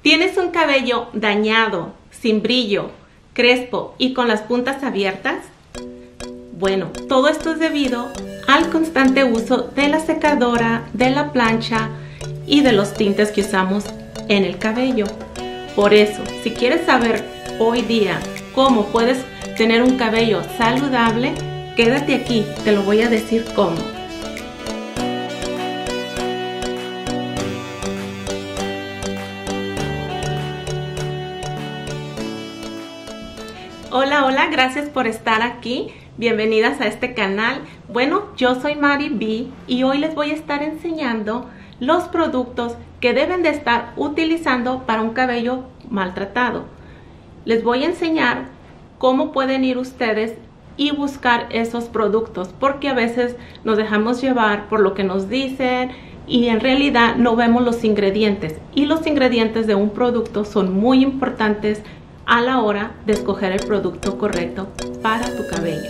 ¿Tienes un cabello dañado, sin brillo, crespo y con las puntas abiertas? Bueno, todo esto es debido al constante uso de la secadora, de la plancha y de los tintes que usamos en el cabello. Por eso, si quieres saber hoy día cómo puedes tener un cabello saludable, quédate aquí, te lo voy a decir cómo. Hola, hola, gracias por estar aquí. Bienvenidas a este canal. Bueno, yo soy Mari B y hoy les voy a estar enseñando los productos que deben de estar utilizando para un cabello maltratado. Les voy a enseñar cómo pueden ir ustedes y buscar esos productos, porque a veces nos dejamos llevar por lo que nos dicen y en realidad no vemos los ingredientes. Y los ingredientes de un producto son muy importantes a la hora de escoger el producto correcto para tu cabello.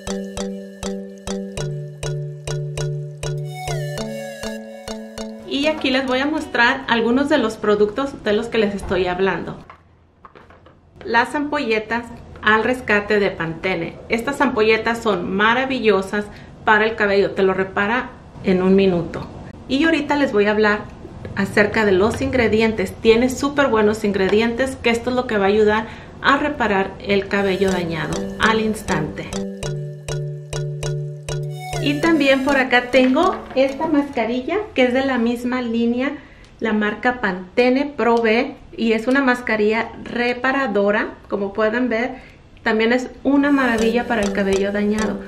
Y aquí les voy a mostrar algunos de los productos de los que les estoy hablando. Las ampolletas al rescate de Pantene. Estas ampolletas son maravillosas para el cabello, te lo repara en un minuto. Y ahorita les voy a hablar acerca de los ingredientes. Tiene súper buenos ingredientes, que esto es lo que va a ayudar a reparar el cabello dañado al instante. Y también por acá tengo esta mascarilla que es de la misma línea, la marca Pantene Pro V, y es una mascarilla reparadora, como pueden ver. También es una maravilla para el cabello dañado.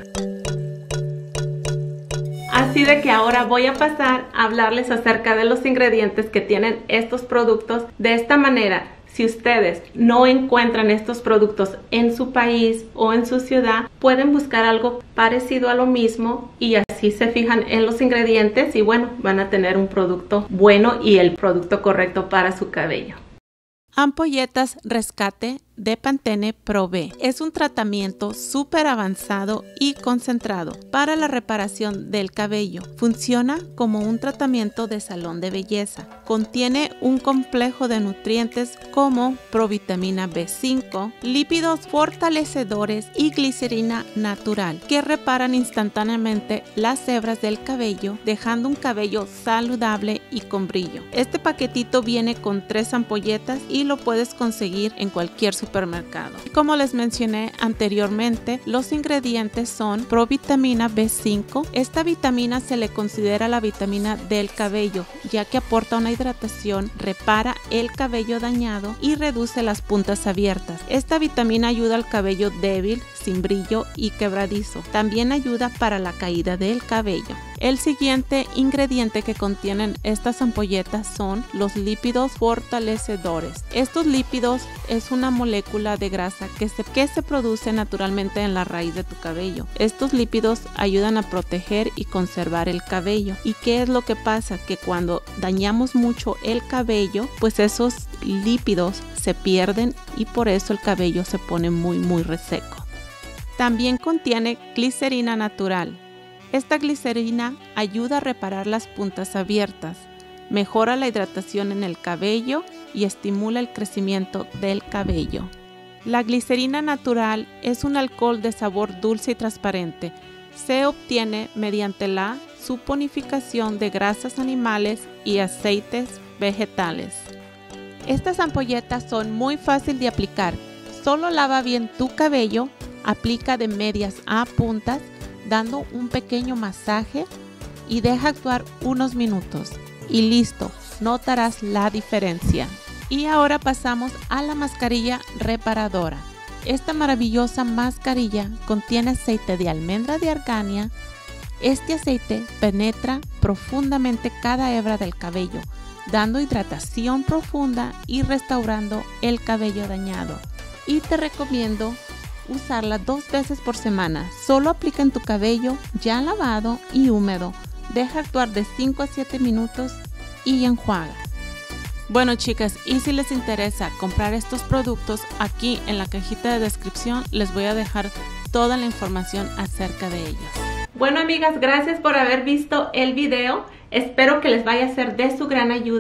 Así de que ahora voy a pasar a hablarles acerca de los ingredientes que tienen estos productos. De esta manera, si ustedes no encuentran estos productos en su país o en su ciudad, pueden buscar algo parecido a lo mismo y así se fijan en los ingredientes y bueno, van a tener un producto bueno y el producto correcto para su cabello. Ampolletas Rescate de Pantene Pro V. Es un tratamiento súper avanzado y concentrado para la reparación del cabello. Funciona como un tratamiento de salón de belleza. Contiene un complejo de nutrientes como provitamina B5, lípidos fortalecedores y glicerina natural que reparan instantáneamente las hebras del cabello, dejando un cabello saludable y con brillo. Este paquetito viene con 3 ampolletas y lo puedes conseguir en cualquier supermercado. Como les mencioné anteriormente, los ingredientes son provitamina B5. Esta vitamina se le considera la vitamina del cabello, ya que aporta una hidratación, repara el cabello dañado y reduce las puntas abiertas. Esta vitamina ayuda al cabello débil, sin brillo y quebradizo. También ayuda para la caída del cabello. El siguiente ingrediente que contienen estas ampolletas son los lípidos fortalecedores. Estos lípidos es una molécula de grasa que se produce naturalmente en la raíz de tu cabello. Estos lípidos ayudan a proteger y conservar el cabello. ¿Y qué es lo que pasa? Que cuando dañamos mucho el cabello, pues esos lípidos se pierden y por eso el cabello se pone muy reseco. También contiene glicerina natural. Esta glicerina ayuda a reparar las puntas abiertas, mejora la hidratación en el cabello y estimula el crecimiento del cabello. La glicerina natural es un alcohol de sabor dulce y transparente. Se obtiene mediante la saponificación de grasas animales y aceites vegetales. Estas ampolletas son muy fáciles de aplicar. Solo lava bien tu cabello, aplica de medias a puntas, dando un pequeño masaje y deja actuar unos minutos y listo, notarás la diferencia. Y ahora pasamos a la mascarilla reparadora. Esta maravillosa mascarilla contiene aceite de almendra de argania. Este aceite penetra profundamente cada hebra del cabello, dando hidratación profunda y restaurando el cabello dañado. Y te recomiendo usarla 2 veces por semana. Solo aplica en tu cabello ya lavado y húmedo. Deja actuar de 5 a 7 minutos y enjuaga. Bueno, chicas, y si les interesa comprar estos productos, aquí en la cajita de descripción les voy a dejar toda la información acerca de ellos. Bueno, amigas, gracias por haber visto el video. Espero que les vaya a ser de su gran ayuda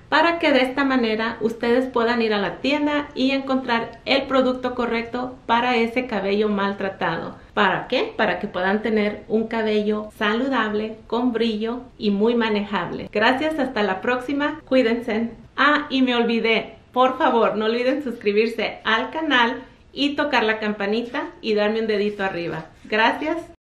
para que de esta manera ustedes puedan ir a la tienda y encontrar el producto correcto para ese cabello maltratado. ¿Para qué? Para que puedan tener un cabello saludable, con brillo y muy manejable. Gracias, hasta la próxima. Cuídense. Ah, y me olvidé. Por favor, no olviden suscribirse al canal y tocar la campanita y darme un dedito arriba. Gracias.